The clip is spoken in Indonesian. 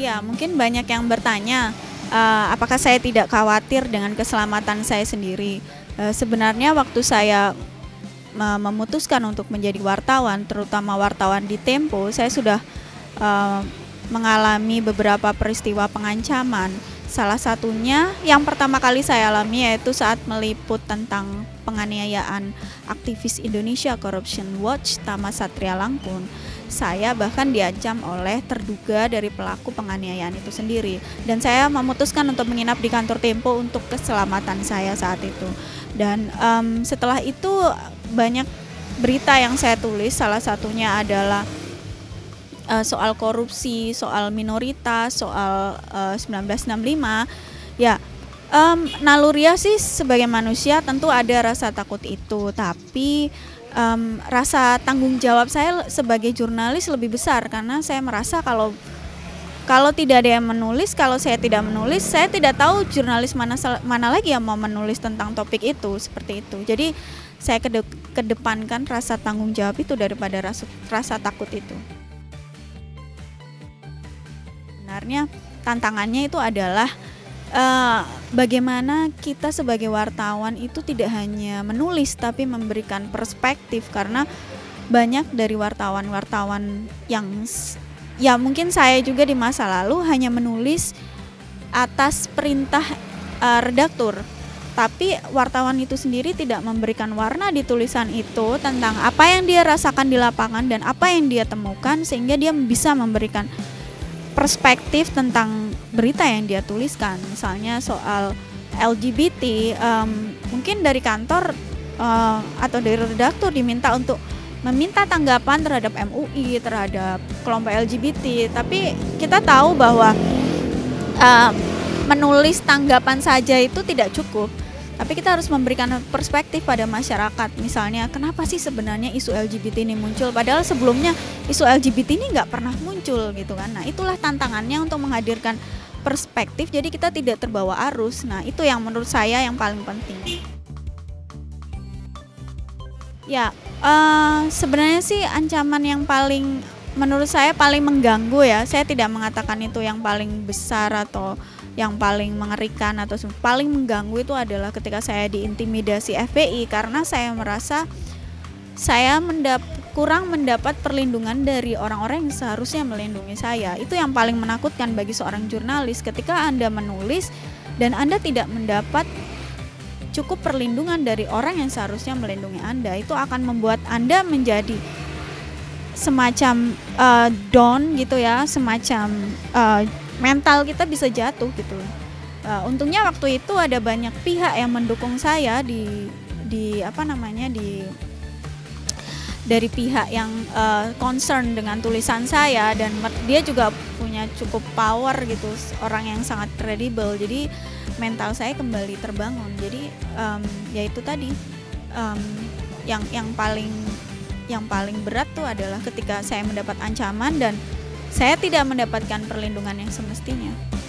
Ya, mungkin banyak yang bertanya, apakah saya tidak khawatir dengan keselamatan saya sendiri. Sebenarnya waktu saya memutuskan untuk menjadi wartawan, terutama wartawan di Tempo, saya sudah mengalami beberapa peristiwa pengancaman. Salah satunya yang pertama kali saya alami yaitu saat meliput tentang penganiayaan aktivis Indonesia Corruption Watch Tama Satria Langkun. Saya bahkan diancam oleh terduga dari pelaku penganiayaan itu sendiri, dan saya memutuskan untuk menginap di kantor Tempo untuk keselamatan saya saat itu. Dan setelah itu banyak berita yang saya tulis, salah satunya adalah soal korupsi, soal minoritas, soal 1965. Ya, naluriah sih sebagai manusia tentu ada rasa takut itu, tapi rasa tanggung jawab saya sebagai jurnalis lebih besar, karena saya merasa kalau tidak ada yang menulis, kalau saya tidak menulis, saya tidak tahu jurnalis mana lagi yang mau menulis tentang topik itu, seperti itu. Jadi saya kedepankan rasa tanggung jawab itu daripada rasa takut itu. Sebenarnya tantangannya itu adalah bagaimana kita sebagai wartawan itu tidak hanya menulis tapi memberikan perspektif, karena banyak dari wartawan-wartawan yang ya mungkin saya juga di masa lalu hanya menulis atas perintah redaktur, tapi wartawan itu sendiri tidak memberikan warna di tulisan itu tentang apa yang dia rasakan di lapangan dan apa yang dia temukan, sehingga dia bisa memberikan perspektif tentang berita yang dia tuliskan. Misalnya soal LGBT, mungkin dari kantor atau dari redaktur diminta untuk meminta tanggapan terhadap MUI, terhadap kelompok LGBT, tapi kita tahu bahwa menulis tanggapan saja itu tidak cukup, tapi kita harus memberikan perspektif pada masyarakat. Misalnya, kenapa sih sebenarnya isu LGBT ini muncul, padahal sebelumnya isu LGBT ini nggak pernah muncul gitu kan. Nah, itulah tantangannya untuk menghadirkan perspektif, jadi kita tidak terbawa arus. Nah, itu yang menurut saya yang paling penting. Ya, sebenarnya sih ancaman yang paling menurut saya paling mengganggu, ya, saya tidak mengatakan itu yang paling besar atau yang paling mengerikan atau paling mengganggu, itu adalah ketika saya diintimidasi FPI karena saya merasa saya kurang mendapat perlindungan dari orang-orang yang seharusnya melindungi saya. Itu yang paling menakutkan bagi seorang jurnalis, ketika Anda menulis dan Anda tidak mendapat cukup perlindungan dari orang yang seharusnya melindungi Anda. Itu akan membuat Anda menjadi semacam down gitu ya, semacam mental kita bisa jatuh gitu. Untungnya waktu itu ada banyak pihak yang mendukung saya dari pihak yang concern dengan tulisan saya, dan dia juga punya cukup power gitu, orang yang sangat kredibel. Jadi mental saya kembali terbangun. Jadi ya itu tadi yang paling berat tuh adalah ketika saya mendapat ancaman dan saya tidak mendapatkan perlindungan yang semestinya.